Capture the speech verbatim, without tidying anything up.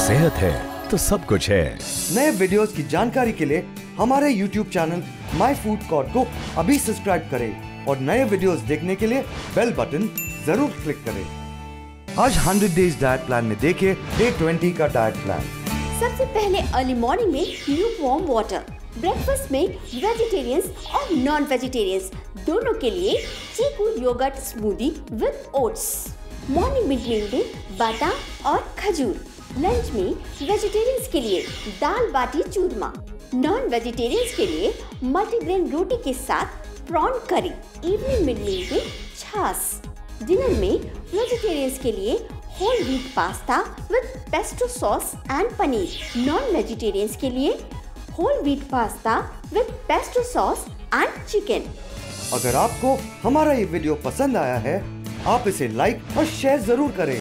सेहत है तो सब कुछ है। नए वीडियोस की जानकारी के लिए हमारे YouTube channel My Food Court को अभी सब्सक्राइब करें और नए वीडियोस देखने के लिए बेल बटन जरूर क्लिक करें। आज हंड्रेड डेज डाइट प्लान में देखिए डे ट्वेंटी का डाइट प्लान। सबसे पहले अर्ली मॉर्निंग में ल्यूकवार्म वाटर, ब्रेकफास्ट में वेजिटेरियंस और नॉन वेजिटेरियंस दोनों के लिए chikoo yoghurt smoothie with oats. Morning mid meal में बादाम और खजूर। लंच में वेजिटेरियंस के लिए दाल बाटी चूरमा, नॉन वेजिटेरियंस के लिए मल्टीग्रेन रोटी के साथ प्रॉन करी। इवनिंग मिड मील में छाछ। डिनर में वेजिटेरियंस के लिए whole wheat pasta with pesto sauce and paneer. Non vegetarians के लिए whole wheat pasta with pesto sauce and chicken. अगर आपको हमारा ये वीडियो पसंद आया है, आप इसे लाइक और शेयर जरूर करें